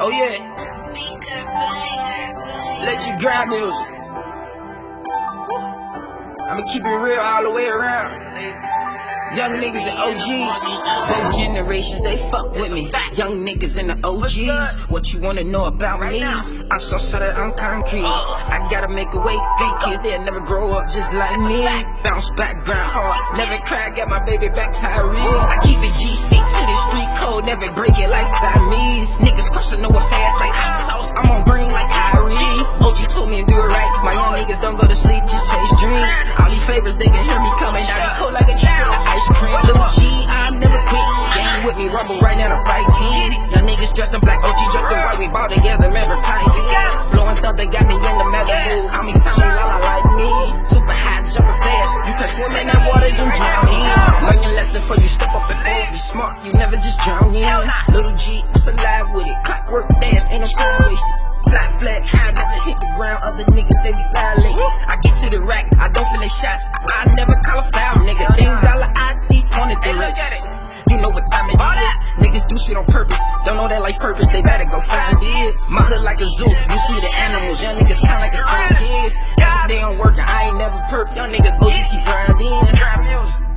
Oh yeah, let you grab music. I'ma keep it real all the way around. Young niggas and OGs, both generations, they fuck with me. Young niggas and the OGs, what you wanna know about me? I'm so solid, I'm concrete. I gotta make a way, 3 kids, they'll never grow up just like me. Bounce back, grind hard, never cry, got my baby back Tyrese. I keep it G, stick to the street code, never break it like Siamese. Niggas crossing over fast like hot sauce, I'm on brain like Kyrie. OG told me to do it right, my young niggas don't go to sleep, just chase dreams. All these flavors, they can hear me coming out, they cold like a tree with the ice cream. Lil G, I never quit, gang with me, rumble right now to fight team. Young niggas dressed in black, OG dressed in white, we ball together, remember tight. Blowing thunder, got me in the Malibu, how many times you lala like me? Super high, jumping fast, you can swim in that water, then drown in. Learn your lesson before you step up and bold, be smart, you never just drown in. Lil G, I'm so live with it, clockwork dance, ain't no time wasted. Fly flat, high, never hit the ground, other niggas, they be violating. I get to the rack, I don't feel they shots, I never call a foul, nigga. Ding dollar, IT, 20 the rest. You know what time it is, niggas do shit on purpose, don't know that life purpose, they better go find it. My hood like a zoo, you see the animals, young niggas kinda like the same kids. Every day I'm working, I ain't never perk, young niggas OG keep grinding.